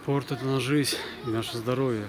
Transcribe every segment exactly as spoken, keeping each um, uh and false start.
Спорт — это наша жизнь и наше здоровье.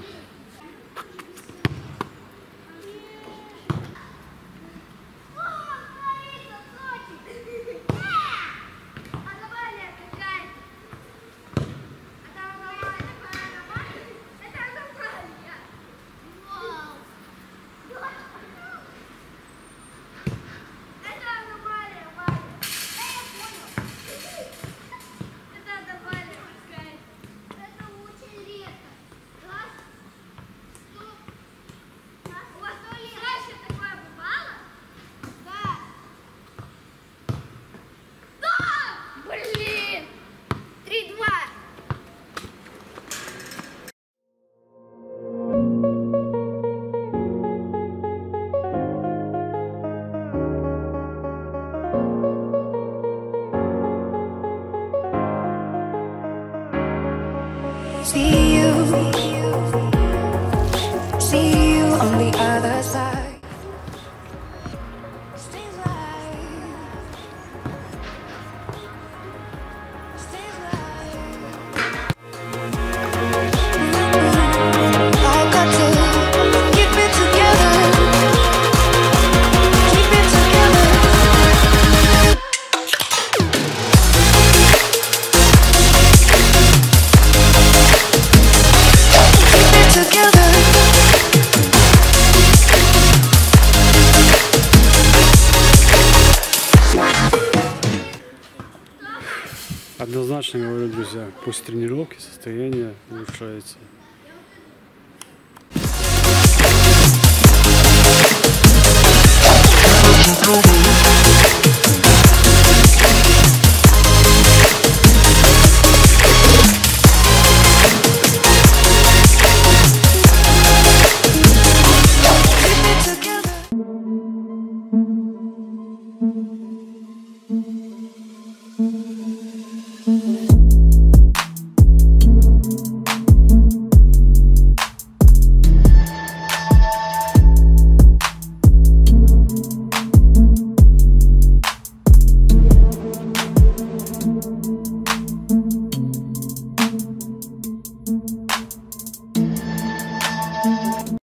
See you, see you on the other side. Stays alive, stays alive. I got to keep it together, keep it together. Однозначно говорю, друзья, после тренировки состояние улучшается.